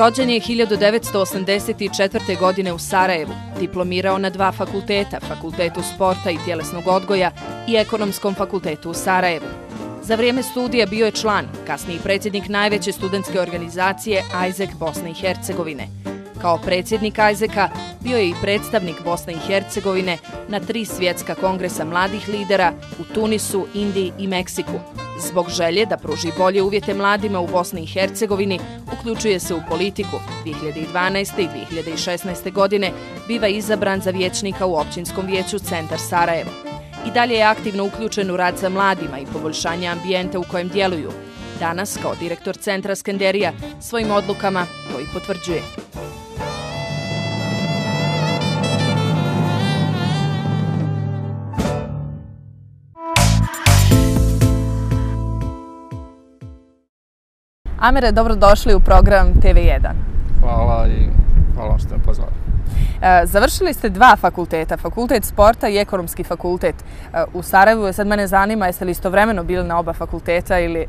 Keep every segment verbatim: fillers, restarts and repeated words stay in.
Rođen je hiljadu devetsto osamdeset četvrte. godine u Sarajevu, diplomirao na dva fakulteta, Fakultetu sporta i tjelesnog odgoja i Ekonomskom fakultetu u Sarajevu. Za vrijeme studija bio je član, kasniji predsjednik najveće studentske organizacije Ajzek Bosne i Hercegovine. Kao predsjednik Ajzeka bio je i predstavnik Bosne i Hercegovine na tri svjetska kongresa mladih lidera u Tunisu, Indiji i Meksiku. Zbog želje da pruži bolje uvjete mladima u Bosni i Hercegovini, uključuje se u politiku. dvije hiljade dvanaeste. i dvije hiljade šesnaeste. godine biva izabran za vijećnika u Općinskom vijeću Centar Sarajevo. I dalje je aktivno uključen u rad sa mladima i poboljšanje ambijenta u kojem djeluju. Danas, kao direktor Centra Skenderija, svojim odlukama to i potvrđuje. Amire, dobrodošli u program T V jedan. Hvala i hvala što ste me pozvali. Završili ste dva fakulteta, Fakultet sporta i Ekonomski fakultet u Sarajevu. Sad mene zanima, jeste li istovremeno bili na oba fakulteta ili...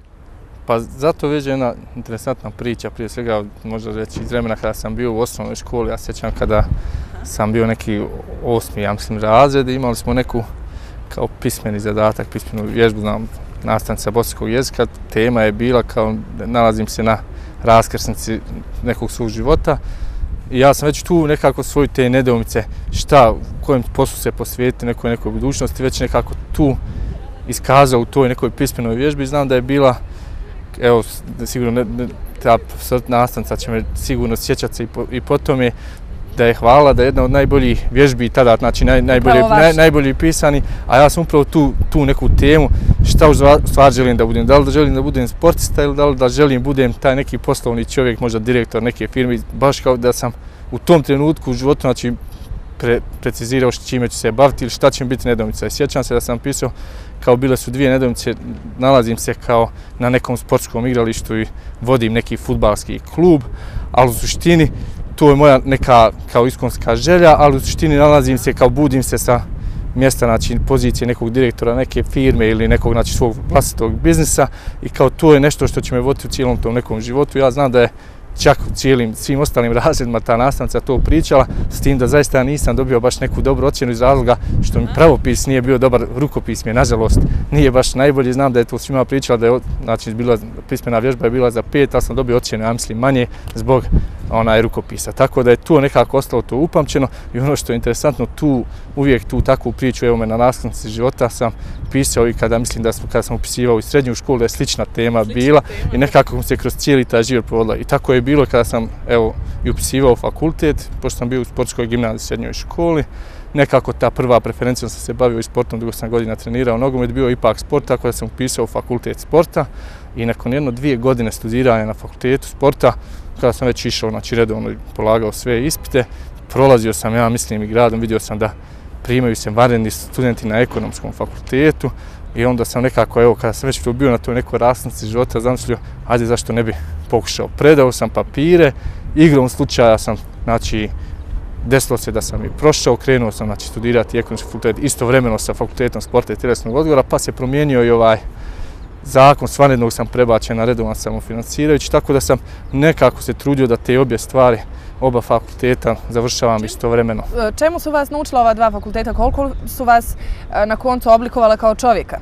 Pa zato viđe jedna interesantna priča, prije svega možda reći iz vremena kada sam bio u osnovnoj školi. Ja sjećam kada sam bio neki osmi, ja mislim, razred i imali smo neku kao pismeni zadatak, pismenu vježbu, znam, nastavnica bosanskog jezika. Tema je bila kao nalazim se na raskrsnici nekog svog života. I ja sam već tu nekako svoju te nedoumice šta, u kojem poslu se posvijeti nekoj nekoj budućnosti, već nekako tu iskazao u toj nekoj pismenoj vježbi. Znam da je bila, evo, sigurno ne, ta nastavnica će me sigurno sjećati se i po, i po tome da je hvala, da je jedna od najboljih vježbi tada, znači naj, najbolje, naj, najbolji pisani, a ja sam upravo tu, tu neku temu šta u stvar želim da budem, da li da želim da budem sportista ili da li da želim budem taj neki poslovni čovjek, možda direktor neke firme, baš kao da sam u tom trenutku u životu, znači pre, precizirao čime ću se baviti ili šta će mi biti nedoumica. I sjećam se da sam pisao kao bile su dvije nedoumice, nalazim se kao na nekom sportskom igralištu i vodim neki fudbalski klub, ali u suštini to je moja neka kao iskonska želja, ali u suštini nalazim se kao budim se sa mjesta, znači pozicije nekog direktora neke firme ili nekog, znači, svog vlastitog biznisa i kao to je nešto što će me voditi u cijelom tom nekom životu. Ja znam da je čak u cijelim svim ostalim razredima ta nastavnica to pričala, s tim da zaista ja nisam dobio baš neku dobru ocjenu iz razloga što mi pravopis nije bio dobar, rukopis mi je nažalost nije baš najbolji. Znam da je to svima pričala da je, znači, bila, pismena vježba je bila za pet, ali sam dobio ocjenu, ja mislim, manje zbog onaj rukopisa. Tako da je to nekako ostalo to upamćeno i ono što je interesantno, tu uvijek tu takvu priču, evo me na nastavnici života sam pisao i kada mislim da sam, kada sam upisivao u srednju školu da je slična tema slična bila tema. I nekako se kroz cijeli taj život provodila. I tako je bilo kada sam, evo, i upisivao fakultet, pošto sam bio u sportskoj gimnaziji u srednjoj školi. Nekako ta prva preferencija, sam se bavio i sportom, dugo sam godina trenirao nogomet, bio ipak sport, tako da sam upisao fakultet sporta i nakon jedno dvije godine studiranja na fakultetu sporta, kada sam već išao, znači redovno polagao sve ispite, prolazio sam, ja mislim, i gradom, vidio sam da primaju se vanredni studenti na Ekonomskom fakultetu i onda sam nekako, evo, kada sam već bio na toj nekoj raskrsnici života, zamislio, ajde, zašto ne bi pokušao. Predao sam papire, igrom slučaja sam, znači, desilo se da sam i prošao, krenuo sam, znači, studirati Ekonomski fakultet istovremeno sa Fakultetom sporta i tjelesnog odgoja, pa se promijenio i ovaj zakon, s vanrednog sam prebačen na redovan samofinancirajući, tako da sam nekako se trudio da te obje stvari, oba fakulteta, završavam istovremeno. Čemu su vas naučila ova dva fakulteta? Koliko su vas na koncu oblikovala kao čovjeka?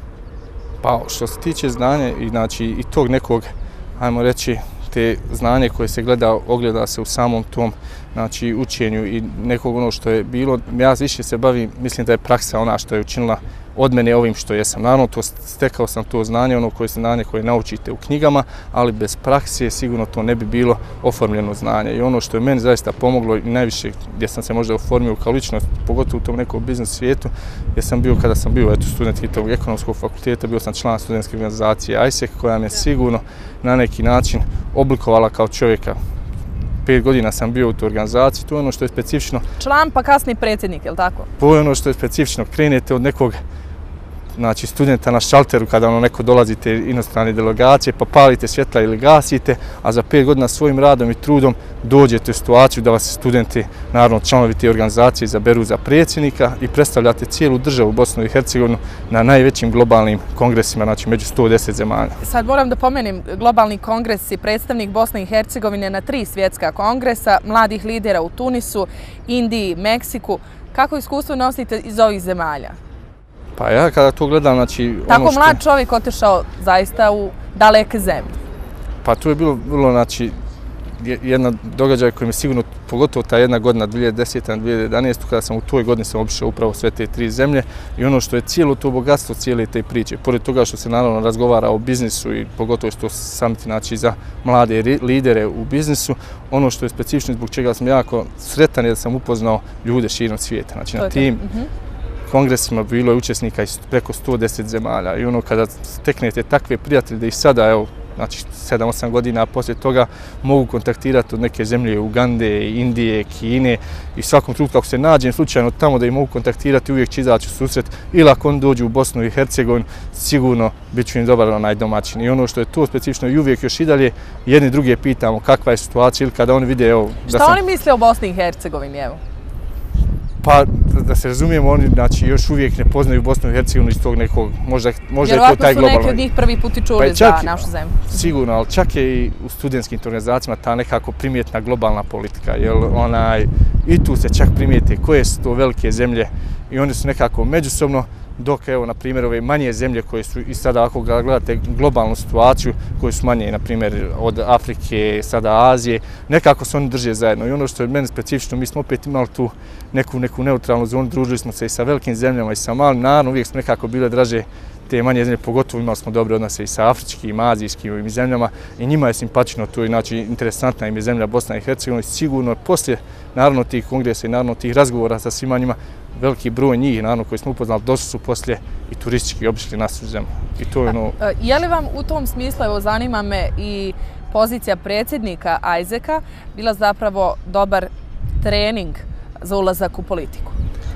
Pa što se tiče znanja i, znači, i tog nekog, ajmo reći, te znanje koje se gleda, ogleda se u samom tom, znači, učenju i nekog ono što je bilo. Ja više se bavim, mislim da je praksa ona što je učinila od mene ovim što jesam. Naravno, to stekao sam to znanje, ono koje se znanje koje naučite u knjigama, ali bez prakse sigurno to ne bi bilo oformljeno znanje. I ono što je meni zaista pomoglo i najviše gdje sam se možda oformio kao ličnost, pogotovo u tom nekom biznis svijetu, gdje sam bio kada sam bio, eto, student tog Ekonomskog fakulteta, bio sam član studentske organizacije Ajsek, koja me sigurno na neki način oblikovala kao čovjeka. Pet godina sam bio u toj organizaciji, to je ono što je specifično. Član pa kasniji predsjednik, je li tako? To je ono što je specifično, krenete od nekog znači, studenta na šalteru kada ono neko dolazite inostrane delegacije, pa palite svjetla ili gasite, a za pet godina svojim radom i trudom dođete u situaciju da vas studenti, naravno članovi te organizacije, izaberu za predsjednika i predstavljate cijelu državu Bosnu i Hercegovinu na najvećim globalnim kongresima, znači među sto deset zemalja. Sad moram da pomenem, globalni kongres je predstavnik Bosne i Hercegovine na tri svjetska kongresa, mladih lidera u Tunisu, Indiji, Meksiku. Kako iskustvo nosite iz ovih zemalja? Pa ja kada to gledam, znači... Tako ono što... mlad čovjek otišao zaista u daleke zemlje. Pa tu je bilo, bilo znači, jedna događaj koji mi sigurno, pogotovo ta jedna godina, dvije hiljade desete na dvije hiljade jedanaeste. kada sam u toj godini sam obišao upravo sve te tri zemlje i ono što je cijelo to bogatstvo cijele te priče, pored toga što se naravno razgovara o biznisu i pogotovo što su samiti, znači, za mlade lidere u biznisu, ono što je specifično zbog čega sam jako sretan je da sam upoznao ljude širom svijeta. Znači na tim kongresima bilo je učesnika iz preko sto deset zemalja i ono kada steknete takve prijatelje da i sada, evo, znači sedam osam godina poslije toga mogu kontaktirati od neke zemlje Ugande, Indije, Kine i svakom trenutku ako se nađem slučajno tamo da ih mogu kontaktirati uvijek će izaći u susret ili ako oni dođu u Bosnu i Hercegovinu sigurno bit ću im dobar onaj domaćin. I ono što je to specifično i uvijek još i dalje jedni druge pitamo kakva je situacija ili kada oni vide, evo... Šta sam... oni misle o Bosni i Hercegovini, evo? Pa, da se razumijemo, oni znači, još uvijek ne poznaju Bosnu i Hercegovinu iz tog nekog, možda, možda je to taj globalno. Vjerovatno su neki od njih prvi put i čuli pa za našu zemlju. Sigurno, ali čak je i u studentskim organizacijama ta nekako primjetna globalna politika, jer onaj, i tu se čak primijete koje su to velike zemlje i oni su nekako međusobno, dok evo, na primjer, ove manje zemlje koje su i sada ako gledate globalnu situaciju, koje su manje, na primjer, od Afrike, sada Azije, nekako se oni drže zajedno. I ono što je meni specifično, mi smo opet imali tu neku, neku neutralnu zonu, družili smo se i sa velikim zemljama i sa malim, naravno uvijek smo nekako bile draže te manje zemlje, pogotovo imali smo dobre odnose i sa afričkim, azijskim zemljama i njima je simpatično to i znači interesantna im je zemlja Bosna i Hercegovina i sigurno poslije naravno tih kongresa i naravno tih razgovora sa svima njima veliki broj njih naravno koji smo upoznali došli su poslije i turistički obišli našu zemlju. I to je ono... Je li vam u tom smislu, evo zanima me i pozicija predsjednika Isaaca bila zapravo dobar trening za ulazak u politiku?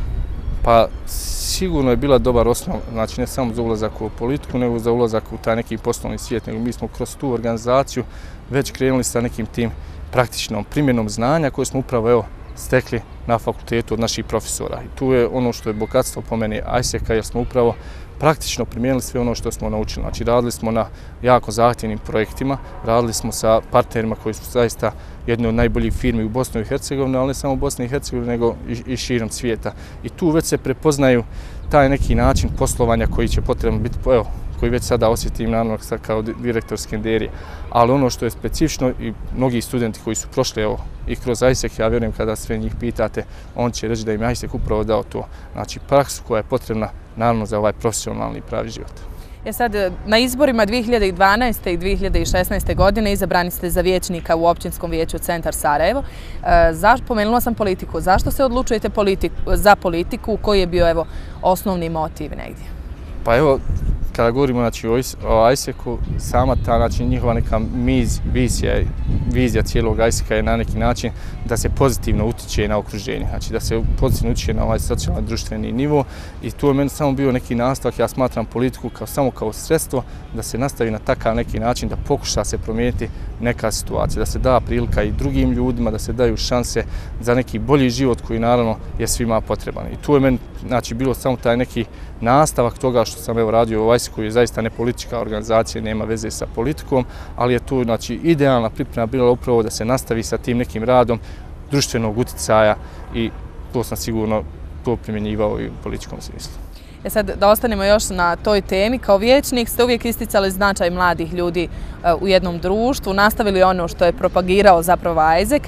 Pa sigurno je bila dobar osnov, znači ne samo za ulazak u politiku, nego za ulazak u taj neki poslovni svijet, nego mi smo kroz tu organizaciju već krenuli sa nekim tim praktičnom primjenom znanja koje smo upravo evo stekli na fakultetu od naših profesora. I tu je ono što je bogatstvo po meni Isaaca, jer smo upravo praktično primijenili sve ono što smo naučili. Znači radili smo na jako zahtjevnim projektima, radili smo sa partnerima koji su zaista jedni od najboljih firmi u Bosni i Hercegovini, ali ne samo u Bosni i Hercegovini, nego i, i širom svijeta. I tu već se prepoznaju taj neki način poslovanja koji će potrebno biti, evo, koji već sada osjetim naravno kao direktor Skenderije. Ali ono što je specifično i mnogi studenti koji su prošli evo, i kroz Isaac, ja vjerujem kada sve njih pitate, on će reći da im Isaac upravo dao to. Znači praksu koja je potrebna naravno za ovaj profesionalni i pravi život. E sad, na izborima dvije hiljade dvanaeste i dvije hiljade šesnaeste. godine izabrani ste za vijećnika u Općinskom vijeću Centar Sarajevo. E, zaš, pomenula sam politiku. Zašto se odlučujete politik, za politiku? Koji je bio evo, osnovni motiv negdje? Pa evo, kada govorimo znači, o Isaacu, sama ta znači, njihova neka miz, vizija, vizija cijelog Isaaca je na neki način da se pozitivno utiče na okruženje, znači da se pozitivno utiče na ovaj socijalno društveni nivo i tu je meni samo bio neki nastavak, ja smatram politiku kao, samo kao sredstvo da se nastavi na takav neki način da pokuša se promijeniti neka situacija, da se da prilika i drugim ljudima, da se daju šanse za neki bolji život koji naravno je svima potreban. I tu je meni znači, bilo samo taj neki nastavak toga što sam evo radio u Isaacu, koji je zaista ne politička organizacija, nema veze sa politikom, ali je tu znači, idealna priprema bila upravo da se nastavi sa tim nekim radom društvenog utjecaja i to sam sigurno to primjenjivao i u političkom smislu. E sad, da ostanemo još na toj temi, kao vijećnik ste uvijek isticali značaj mladih ljudi u jednom društvu, nastavili ono što je propagirao zapravo Isaac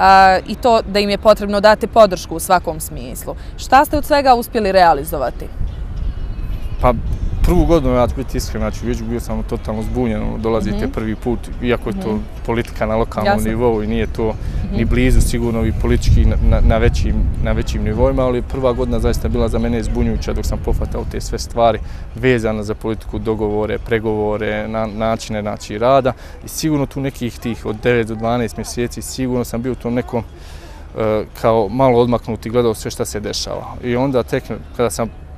i to da im je potrebno dati podršku u svakom smislu. Šta ste od svega uspjeli realizovati? Pa prvu godinu, ja ću biti iskren, znači već bio sam totalno zbunjen, dolazite mm-hmm. prvi put, iako je to mm-hmm. politika na lokalnom Jasne. nivou i nije to mm-hmm. ni blizu sigurno i politički na, na, većim, na većim nivoima, ali prva godina zaista bila za mene zbunjujuća dok sam pohvatao te sve stvari vezane za politiku, dogovore, pregovore, na, načine znači, rada i sigurno tu nekih tih od devet do dvanaest mjeseci sigurno sam bio u tom nekom uh, kao malo odmaknuti gledao sve šta se dešava. I onda tek kada sam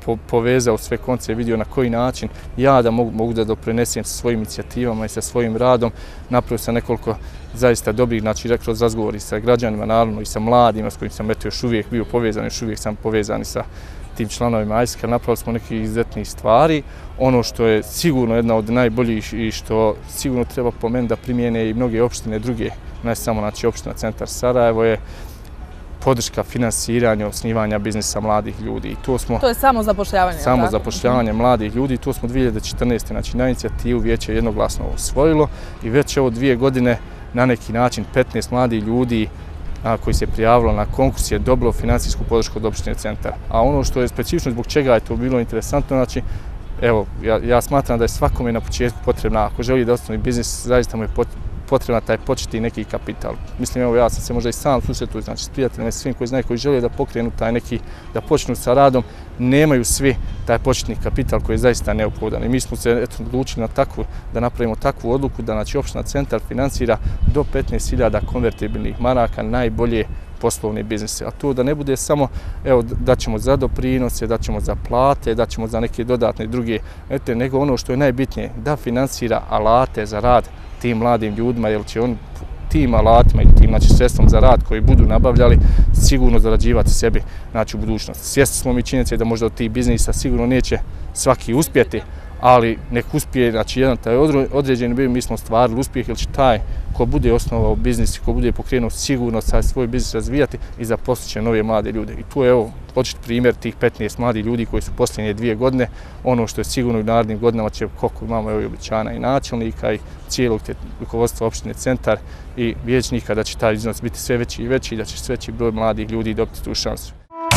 po, povezao sve konce, vidio na koji način ja da mogu, mogu da doprinesem sa svojim inicijativama i sa svojim radom. Napravio sam nekoliko zaista dobrih, znači kroz razgovori sa građanima, naravno i sa mladima s kojim sam eto još uvijek bio povezan, još uvijek sam povezan sa tim članovima A I S K-a. Napravili smo neke izuzetnih stvari. Ono što je sigurno jedna od najboljih i što sigurno treba po meni da primijene i mnoge opštine druge, ne samo znači opština Centar Sarajevo, je podrška finansiranja osnivanja biznisa mladih ljudi. I to smo to je samo zapošljavanje. Samo zapošljavanje mladih ljudi. To smo dvije hiljade četrnaeste. znači na inicijativu vijeće jednoglasno usvojilo i već evo dvije godine na neki način petnaest mladih ljudi a, koji se prijavilo na konkurs je dobilo finansijsku podršku od opštine Centar. A ono što je specifično zbog čega je to bilo interesantno, znači evo, ja, ja smatram da je svakome na početku potrebna, ako želi da osnovi biznis, zaista mu je potrebna taj početni neki kapital. Mislim, evo, ja sam se možda i sam susretio, znači s prijateljima i svim koji znaju, koji žele da pokrenu taj neki, da počnu sa radom, nemaju svi taj početni kapital koji je zaista neophodan. I mi smo se eto odlučili na takvu, da napravimo takvu odluku da znači opština Centar finansira do petnaest hiljada konvertibilnih maraka najbolje poslovne biznise. A to da ne bude samo, evo, da ćemo za doprinose, da ćemo za plate, da ćemo za neke dodatne druge, eto, nego ono što je najbitnije, da finansira alate za rad tim mladim ljudima, jer će on tim alatima i tim znači, sredstvom za rad koji budu nabavljali sigurno zarađivati sebi znači, u budućnosti. Svjesni smo mi činjenice da možda od tih biznisa sigurno neće svaki uspjeti, ali nek uspije, znači jedan taj određeni bil, mi smo stvarili uspjeh, jer će taj ko bude osnovao biznis i ko bude pokrenuo sigurno sad svoj biznis razvijati i zaposlit će nove mlade ljude. I tu je evo očit primjer tih petnaest mladih ljudi koji su posljednje dvije godine, ono što je sigurno u narednim godinama će, koliko imamo evo i obećana i načelnika i cijelog rukovodstva opštine Centar i vijećnika, da će taj iznos biti sve veći i veći i da će sve veći broj mladih ljudi dobiti tu šansu.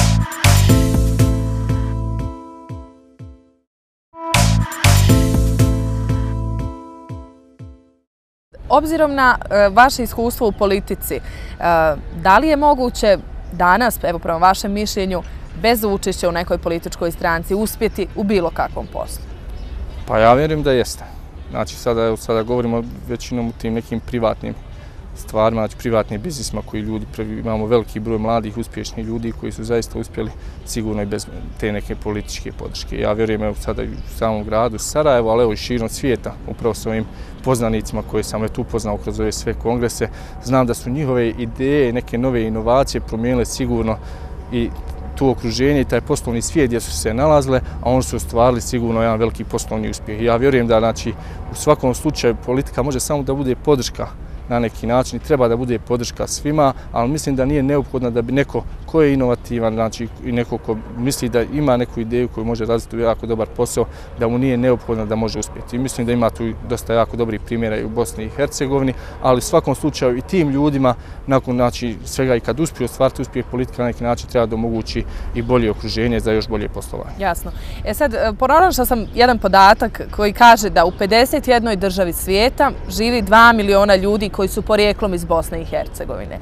Obzirom na e, vaše iskustvo u politici, e, da li je moguće danas, evo prema vašem mišljenju, bez učešća u nekoj političkoj stranci uspjeti u bilo kakvom poslu? Pa ja vjerujem da jeste. Znači sada, evo, sada govorimo većinom u tim nekim privatnim stvarima, znači privatnim biznisima koji ljudi, imamo veliki broj mladih, uspješnih ljudi koji su zaista uspjeli sigurno i bez te neke političke podrške. Ja vjerujem evo sada i u samom gradu Sarajevo, ali evo i širom svijeta, upravo s ovim poznanicima koje sam već upoznao kroz ove sve kongrese. Znam da su njihove ideje, neke nove inovacije promijenile sigurno i to okruženje i taj poslovni svijet gdje su se nalazile, a oni su ostvarili sigurno jedan veliki poslovni uspjeh. Ja vjerujem da znači, u svakom slučaju politika može samo da bude podrška na neki način i treba da bude podrška svima, ali mislim da nije neophodno da bi neko ko je inovativan, znači i neko ko misli da ima neku ideju koju može razviti u jako dobar posao, da mu nije neophodno da može uspjeti. I mislim da ima tu dosta jako dobrih primjera i u Bosni i Hercegovini, ali u svakom slučaju i tim ljudima, nakon znači, svega i kad uspiju ostvariti uspjeh, politika na neki način treba da omogući i bolje okruženje za još bolje poslovanje. Jasno. E sad, pronašla sam jedan podatak koji kaže da u pedeset jednoj državi svijeta živi dva miliona ljudi koji su porijeklom iz Bosne i Hercegovine.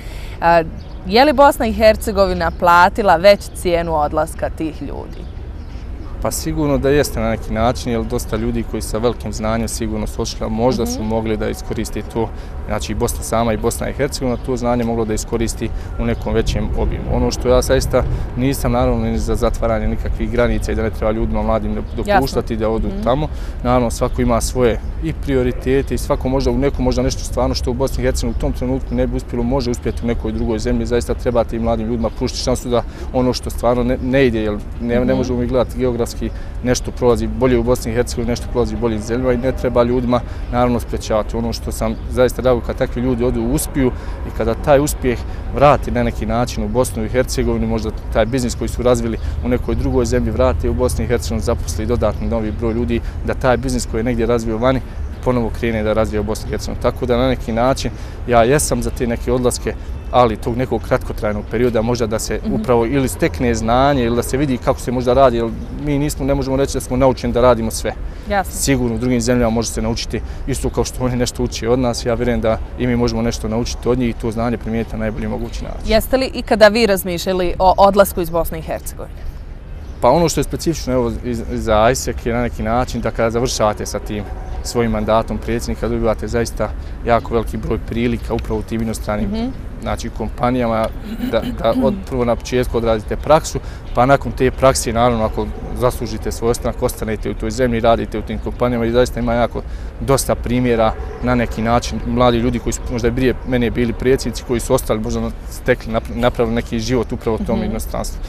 Je li Bosna i Hercegovina platila već cijenu odlaska tih ljudi? Pa sigurno da jeste na neki način, jer dosta ljudi koji sa velikim znanjem sigurno su ošli, možda su mogli da iskoriste to, znači i Bosna sama i Bosna i Hercegovina, to znanje moglo da iskoristi u nekom većem obimu. Ono što ja zaista nisam naravno ni za zatvaranje nikakvih granica i da ne treba ljudima mladim dopuštati da odu tamo. Naravno svako ima svoje i prioritete i svako možda u nekom možda nešto stvarno što u Bosni i Hercegovini u tom trenutku ne bi uspjelo, može uspjeti u nekoj drugoj zemlji. Zaista trebate i mladim ljudima pružiti šansu da ono što stvarno ne, ne ide, jer ne, ne možemo mi gledati geografski nešto prolazi bolje u Bosni i Hercegovini, nešto prolazi bolje u zemljama i ne treba ljudima naravno sprečavati. Ono što sam zaista drago kad takvi ljudi odu uspiju i kada taj uspjeh vrati na neki način u Bosnu i Hercegovini, možda taj biznis koji su razvili u nekoj drugoj zemlji vrate u Bosni i Hercegovini, zaposli dodatni novi broj ljudi, da taj biznis koji je negdje razvio vani ponovo krene da razvija u Bosni i Hercegovini. Tako da na neki način ja jesam za te neke odlaske, ali tog nekog kratkotrajnog perioda možda da se upravo ili stekne znanje ili da se vidi kako se možda radi, jer mi nismo, ne možemo reći da smo naučeni da radimo sve. Jasno. Sigurno u drugim zemljama može se naučiti isto kao što oni nešto uče od nas. Ja vjerujem da i mi možemo nešto naučiti od njih i to znanje primijeniti na najbolji mogući način. Jeste li ikada vi razmišljali o odlasku iz Bosne i Hercegovine? Pa ono što je specifično evo, za A I S E K je na neki način da kada završavate sa tim svojim mandatom predsjednika dobivate zaista jako veliki broj prilika upravo u tim inostranim mm-hmm. znači, kompanijama da, da od prvo na početku odradite praksu, pa nakon te prakse, naravno, ako zaslužite svoj ostanak, ostanete u toj zemlji, radite u tim kompanijama i zaista ima jako dosta primjera na neki način mladi ljudi koji su možda prije mene bili predsjednici, koji su ostali, možda stekli, napravili neki život upravo u tom mm-hmm. inostranstvu.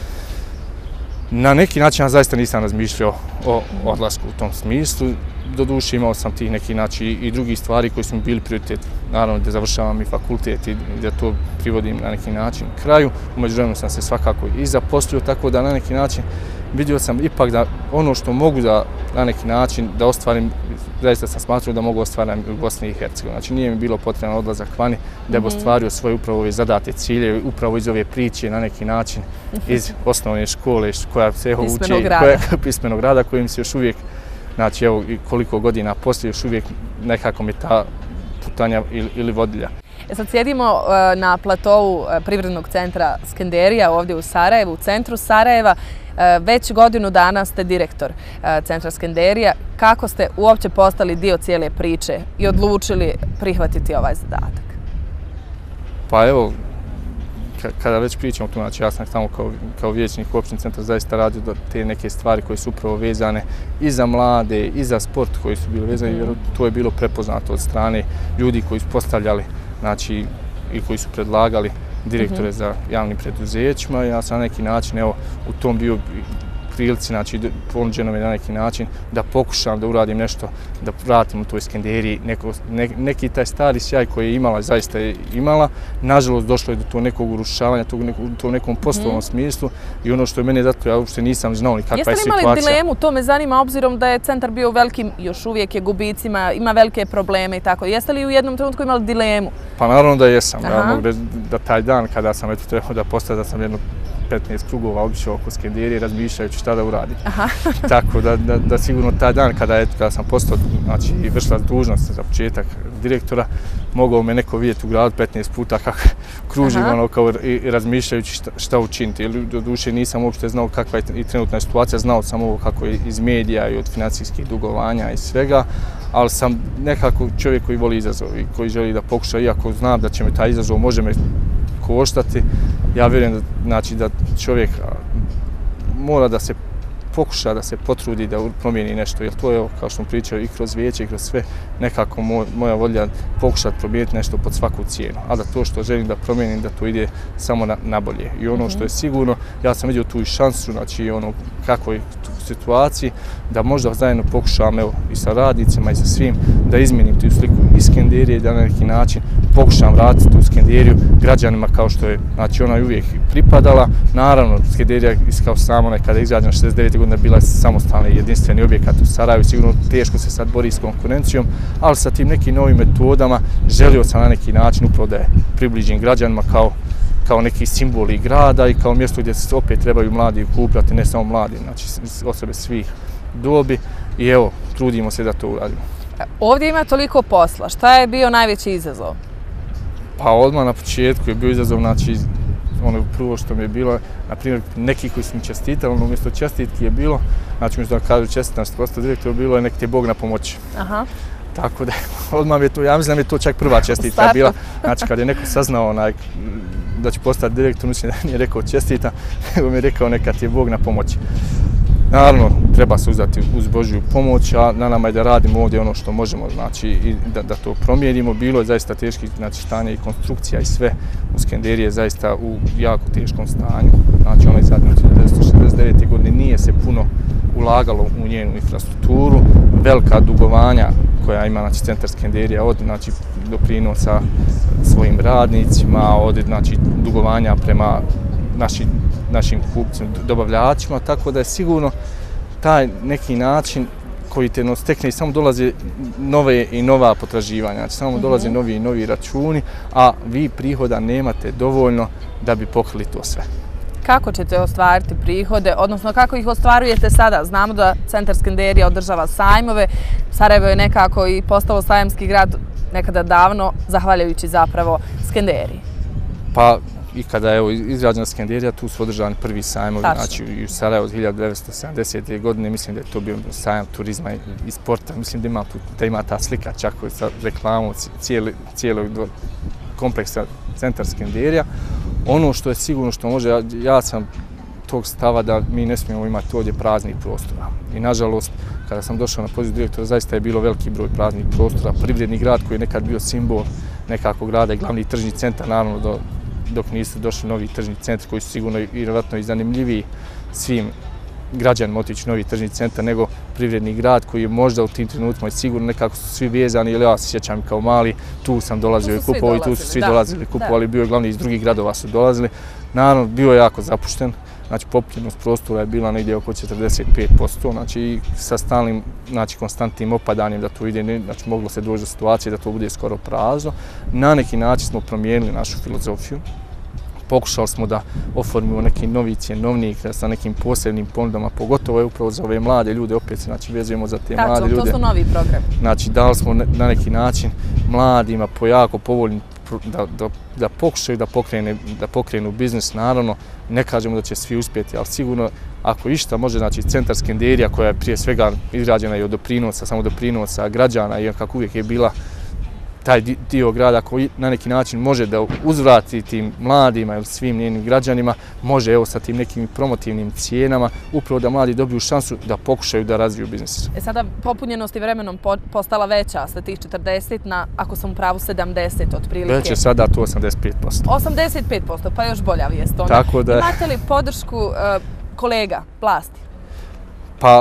Na neki način ja zaista nisam razmišljao o odlasku u tom smislu. Doduše imao sam tih neki znači, i drugih stvari koji su mi bili prioritet. Naravno da završavam i fakultet i da to privodim na neki način kraju. U međuvremenu sam se svakako i zaposlio, tako da na neki način vidio sam ipak da ono što mogu da na neki način da ostvarim, zaista sam smatrao da mogu ostvariti u Bosni i Hercegovini. Znači nije mi bilo potreban odlazak vani da bi ostvario svoje upravo ove zadate cilje, upravo iz ove priče na neki način iz osnovne škole koja se uči, koja pismenog rada kojim se još uvijek, znači evo koliko godina poslije još uvijek nekako mi ta putanja ili, ili vodilja. E sad sjedimo na platovu Privrednog centra Skenderija ovdje u Sarajevu, u centru Sarajeva. Već godinu dana ste direktor centra Skenderija. Kako ste uopće postali dio cijele priče i odlučili prihvatiti ovaj zadatak? Pa evo, kada već pričamo tu, znači ja sam tamo kao, kao vijećnik u općini centra zaista radio do te neke stvari koje su upravo vezane i za mlade, i za sport koji su bili vezani, jer to je bilo prepoznato od strane ljudi koji su postavljali, znači i koji su predlagali direktore za javnim preduzećima. Ja sam na neki način, evo, u tom bio prilici, znači, ponuđeno mi na neki način da pokušam da uradim nešto, da vratim u toj Skenderiji neko, ne, neki taj stari sjaj koji je imala, zaista je imala. Nažalost, došlo je do tog nekog urušavanja, tog neko, u tom nekom poslovnom mm. smislu i ono što je mene zato, ja uopšte nisam znao ni kakva je situacija. Jeste li imali dilemu? To me zanima, obzirom da je centar bio velikim, još uvijek je gubicima, ima velike probleme i tako. Jeste li u jednom trenutku imali dilemu? Pa naravno da jesam. Aha. Ja mogu reći da taj dan kada sam eto trebao da postavim, da sam jedno petnaest krugova obišao oko Skenderije razmišljajući šta da uradim. Aha. Tako da, da, da sigurno taj dan kada, je, kada sam postao, znači i vršila dužnost za početak direktora, mogao me neko vidjeti u gradu petnaest puta kako kružim ono kao i, i razmišljajući šta, šta učiniti. Jer do duše nisam uopšte znao kakva je i trenutna situacija, znao sam ovo kako je iz medija i od financijskih dugovanja i svega, ali sam nekako čovjek koji voli izazov i koji želi da pokuša, iako znam da će me taj izazov može me koštati, ja vjerujem da, znači, da čovjek mora da se pokuša, da se potrudi da promijeni nešto, jer to je, kao što sam pričao, i kroz vijeće i kroz sve, nekako moj, moja volja pokušati promijeniti nešto pod svaku cijenu, a da to što želim da promijenim, da to ide samo na, na bolje. I ono što je sigurno, ja sam vidio tu i šansu, znači ono kako je u situaciji, da možda zajedno pokušam, evo, i sa radnicima i sa svim, da izmijenim tu sliku iz Skenderije i da na neki način pokušam vratiti tu Skenderiju građanima kao što je, znači ona je uvijek pripadala. Naravno, Skenderija kao samo nekada izgrađena šezdeset devete godine bila je samostalni jedinstveni objekat u Sarajevu, sigurno teško se sad bori s konkurencijom, ali sa tim nekim novim metodama želio sam na neki način upravo da je približen građanima kao kao neki simboli grada i kao mjesto gdje se opet trebaju mladi okupljati, ne samo mladi, znači osobe svih dobi i evo, trudimo se da to uradimo. Ovdje ima toliko posla, šta je bio najveći izazov? Pa odmah na početku je bio izazov, znači ono prvo što mi je bilo, na primjer, neki koji su mi čestitali, ono umjesto čestitki je bilo, znači umjesto da kažu čestitam što postao direktor, bilo je nek ti je Bog na pomoći. Aha. Tako da odmah je to, ja mislim da mi je to čak prva čestitka bila, znači kad je neko saznao onaj, da će postati direktor, mislim da nije rekao čestitam, nego mi je rekao neka ti je Bog na pomoći. Naravno, treba se uzdati uz Božju pomoć, a na nama je da radimo ovdje ono što možemo, znači i da, da to promijenimo. Bilo je zaista teških, znači, stanje i konstrukcija i sve u Skenderiji je zaista u jako teškom stanju. Znači, onaj zadnji od devetnaeste šezdeset devete godine nije se puno ulagalo u njenu infrastrukturu, velika dugovanja koja ima, znači, centar Skenderija od, znači, doprinosa svojim radnicima, od, znači, dugovanja prema naši, našim kupcima, dobavljačima, tako da je sigurno taj neki način koji te stekne i samo dolaze nove i nova potraživanja, znači samo dolaze novi i novi računi, a vi prihoda nemate dovoljno da bi pokrili to sve. Kako ćete ostvariti prihode, odnosno kako ih ostvarujete sada? Znamo da centar Skenderija održava sajmove, Sarajevo je nekako i postao sajamski grad nekada davno, zahvaljujući zapravo Skenderiji. Pa, i kada je izgrađena Skenderija, tu su održani prvi sajmovi, znači i u Sarajevu od hiljadu devetsto sedamdesete. godine, mislim da je to bio sajam turizma i sporta, mislim da ima, tu, da ima ta slika čak sa reklamom cijelog kompleksa centar Skenderija. Ono što je sigurno što može, ja, ja sam tog stava da mi ne smijemo imati ovdje praznih prostora. I nažalost, kada sam došao na poziv direktora, zaista je bilo veliki broj praznih prostora. Privredni grad koji je nekad bio simbol nekakvog grada i glavni tržni centar, naravno do, dok nisu došli novi tržni centri koji su sigurno i vjerojatno i zanimljiviji svim građanima otići novi tržni centar nego privredni grad koji je možda u tim trenutima i sigurno nekako su svi vezani, jer ja se sjećam kao mali, tu sam dolazio i kupovao i tu su svi dolazili i kupovali, bio je glavni iz drugih gradova su dolazili. Naravno, bio je jako zapušten, znači popunjenost prostora je bila negdje oko četrdeset pet posto, znači sa stalnim, znači konstantnim opadanjem da to ide, znači moglo se doći do situacije da to bude skoro prazno. Na neki način smo promijenili našu filozofiju. Pokušali smo da oformimo neki novi cjenovnik sa nekim posebnim ponudama, pogotovo je upravo za ove mlade ljude, opet se znači, vezujemo za te Tačno, mlade ljude. To su novi programi. Znači, dali smo na neki način mladima po jako povoljnim da, da, da pokušaju da, pokrene, da pokrenu biznis, naravno, ne kažemo da će svi uspjeti, ali sigurno ako išta može, znači centar Skenderija koja je prije svega izgrađena i od doprinosa, samo doprinosa građana i kako uvijek je bila taj dio grada koji na neki način može da uzvrati tim mladima ili svim njenim građanima, može evo sa tim nekim promotivnim cijenama, upravo da mladi dobiju šansu da pokušaju da razviju biznis. E sada popunjenost je vremenom postala veća sa tih četrdeset na, ako sam u pravu, sedamdeset otprilike. Već je sada to osamdeset pet posto. osamdeset pet posto, pa još bolja vijest. Tako da... Imate li podršku uh, kolega, vlasti? Pa,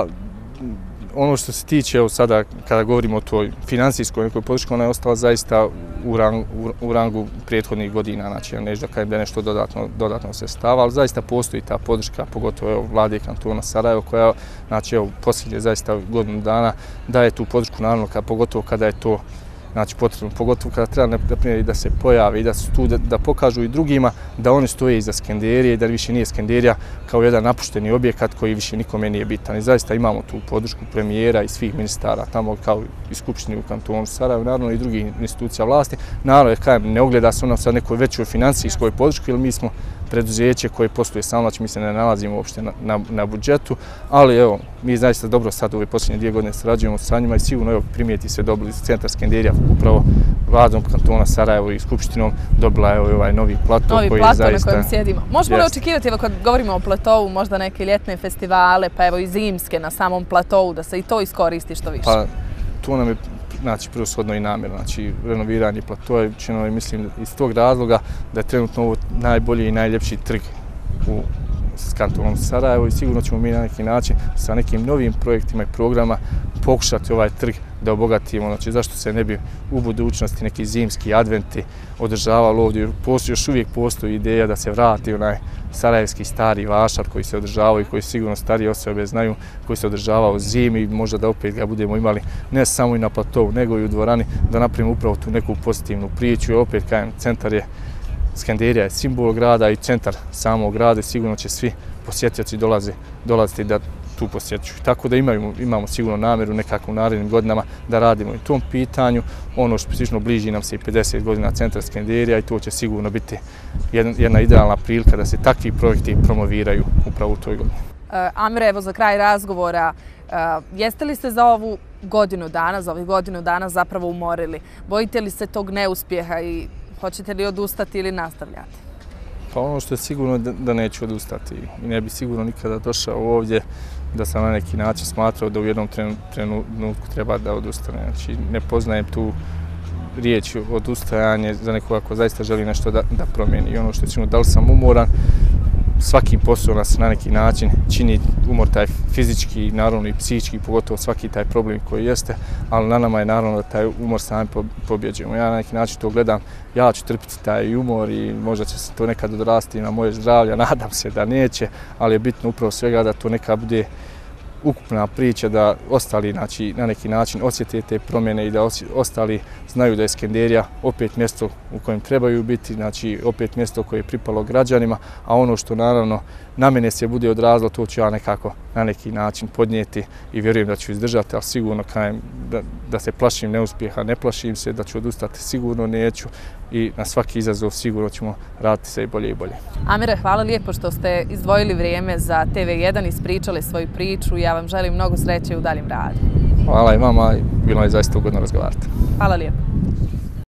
ono što se tiče, evo sada kada govorimo o toj financijskoj nekoj podrški, ona je ostala zaista u rangu, u rangu prethodnih godina, znači ja neću da kažem da je nešto dodatno, dodatno se stava, ali zaista postoji ta podrška, pogotovo evo, vlade kantona Sarajevo, koja znači evo posljednje zaista godinu dana daje tu podršku, naravno kad, pogotovo kada je to znači potrebno, pogotovo kada treba naprimjer da se pojave i da su tu da, da pokažu i drugima da oni stoje iza Skenderije i da više nije Skenderija kao jedan napušteni objekat koji više nikome nije bitan. I zaista imamo tu podršku premijera i svih ministara tamo kao i skupštini u kantonu Sarajevo, naravno i drugih institucija vlasti. Naravno, jer kajem, ne ogleda se ono sa nekoj većoj financijskoj podrški, jer mi smo preduzeće koje posluje samo, znači mi se ne nalazimo uopšte na, na, na budžetu, ali evo, mi zaista dobro sad ove posljednje dvije godine sarađujemo sa njima i sigurno evo, primijeti se dobili centar Skenderija upravo vladom kantona Sarajevo i skupštinom dobila je ovaj novi plato novi koji plato je zaista... na kojem sjedimo. Možemo li očekivati, evo kad govorimo o platovu, možda neke ljetne festivale, pa evo i zimske na samom platovu, da se i to iskoristi što više? Pa, to nam je znači, prevshodno i namjer, znači renoviranje platoa je učinjeno i mislim iz tog razloga da je trenutno ovo najbolji i najljepši trg u kantonom Sarajevo i sigurno ćemo mi na neki način sa nekim novim projektima i programa pokušati ovaj trg da obogatimo. Znači, zašto se ne bi u budućnosti neki zimski adventi održavali ovdje? Postoji, još uvijek postoji ideja da se vrati onaj sarajevski stari vašar koji se održavao i koji sigurno starije osobe znaju, koji se održavao u zimi i možda da opet ga budemo imali ne samo i na platovu, nego i u dvorani, da napravimo upravo tu neku pozitivnu priču. I opet, kajem, centar je Skenderija je simbol grada i centar samog grada i sigurno će svi posjetioci dolaze, dolaziti da tu posjećuju. Tako da imamo, imamo sigurno namjeru nekako u narednim godinama da radimo i tom pitanju. Ono što slično bliži nam se i pedeset godina centra Skenderija i to će sigurno biti jedna, jedna idealna prilika da se takvi projekti promoviraju upravo u toj godini. Uh, Amire, evo za kraj razgovora, uh, jeste li se za ovu godinu dana, za ovih godinu dana zapravo umorili? Bojite li se tog neuspjeha i hoćete li odustati ili nastavljati? Pa ono što je sigurno da, da neću odustati i ne bi sigurno nikada došao ovdje da sam na neki način smatrao da u jednom trenutku treba da odustane. Znači ne poznajem tu riječ odustajanje za nekoga ko zaista želi nešto da, da promijeni. I ono što je sigurno da li sam umoran, svaki posao nas na neki način čini umor taj fizički, naravno i psihički, pogotovo svaki taj problem koji jeste, ali na nama je naravno da taj umor sami pobjeđujemo. Ja na neki način to gledam, ja ću trpiti taj umor i možda će se to nekad odrasti na moje zdravlje, nadam se da neće, ali je bitno upravo svega da to neka bude ukupna priča, da ostali znači, na neki način osjete te promjene i da ostali znaju da je Skenderija opet mjesto u kojem trebaju biti, znači opet mjesto koje je pripalo građanima, a ono što naravno na mene se bude odrazilo, to ću ja nekako na neki način podnijeti i vjerujem da ću izdržati, ali sigurno kajem da, da se plašim neuspjeha, ne plašim se, da ću odustati, sigurno neću i na svaki izazov sigurno ćemo raditi sve bolje i bolje. Amire, hvala lijepo što ste izdvojili vrijeme za T V jedan, ispričali svoju priču. Ja vam želim mnogo sreće u daljem radu. Hvala i vama, bilo je zaista ugodno razgovarati. Hvala lijepo.